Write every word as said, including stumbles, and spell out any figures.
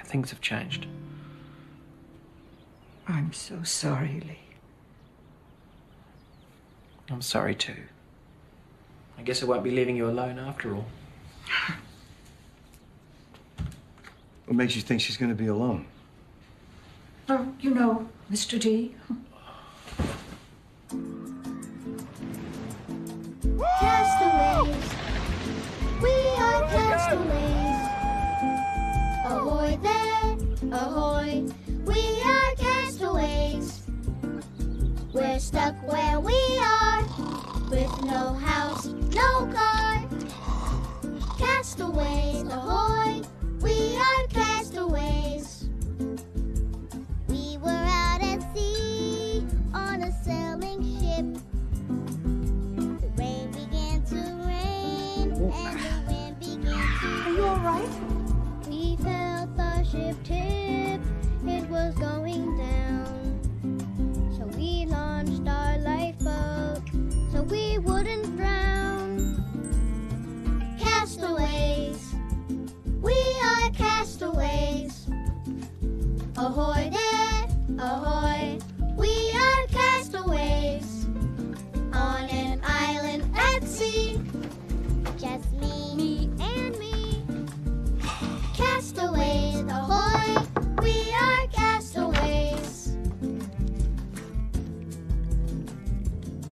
things have changed. I'm so sorry, Lee. I'm sorry too. I guess I won't be leaving you alone after all. What makes you think she's going to be alone? Oh, you know, Mister D. Castaways, we are castaways. Ahoy there, ahoy, we are castaways. We're stuck where we are, with no house, no car. Castaways, ahoy, we are castaways. We were out at sea on a sailing ship. The rain began to rain and the wind began to. Are you all right? We felt the ship tip, it was going down. So we launched our lifeboat so we wouldn't